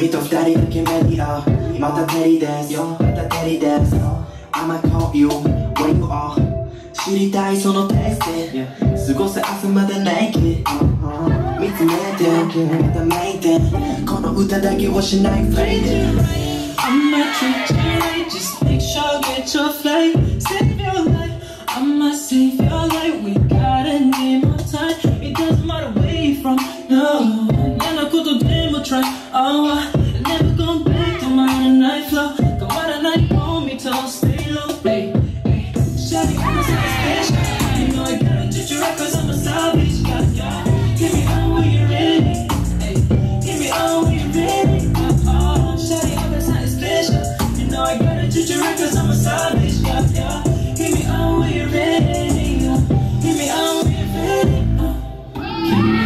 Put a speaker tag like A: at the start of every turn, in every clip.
A: 君と二人だけメディアまたテリですよまたテリです I'ma call you where you are 知りたいそのテスト過ごせ朝まで naked 見つめてまたメイテンこの歌だけはしない faded
B: I'ma treat you right, just make sure get your flight. Save your life, I'ma save your life. We gotta need more time. It doesn't matter where you from, no. Never go to demo try. Oh, never go back to my night flow. Come on a night, hold me till stay low. Hey, hey, shawty, I'm a special. You know I gotta treat you right 'cause I'm a savage. Yeah. Give me all when you're ready. Hey, give me all when you're ready. Shawty, I'm a special. You know I gotta treat you right 'cause I'm a savage. Yeah. Give me all when you're ready. Give me all when you're ready. Give me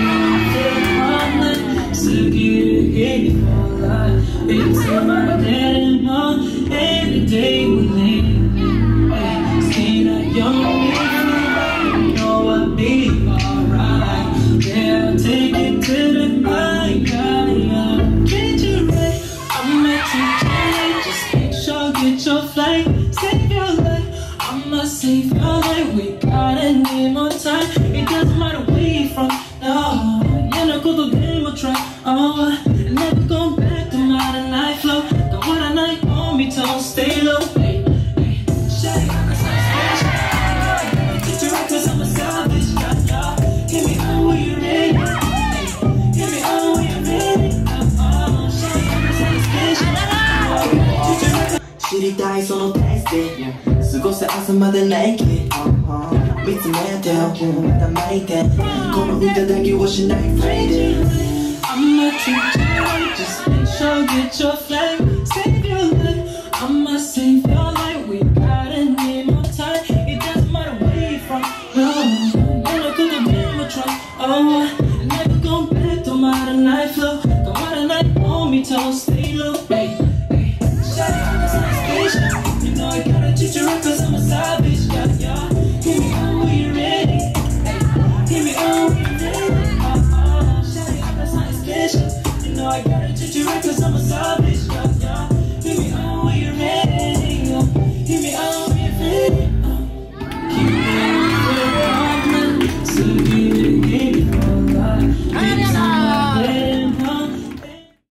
B: all the night. So give me for life. It's all my dead and all. Every day we live. Stay that young me. You know I'll be alright. Yeah, take it to the high. Yeah. Treat you right. I'ma treat you right. Just make sure get your flight. Save your life. I'ma save your life. We gotta need more time. It doesn't matter where you from. No, you're not gonna demo try. Oh, never go back to my night flow. Don't want a night on me, don't stay low. Hey, hey, shawty, I'm a special. Treat you right 'cause I'm a savage. Yeah. Give me all when you're ready. Hey, give me all when you're ready. Shawty, I'm a special. Treat you right.
A: 知りたいそのテスト過ごせ朝まで naked 見つめてまたメイテンこの歌だけはしない faded
B: I'ma treat you right, just make sure get your flag.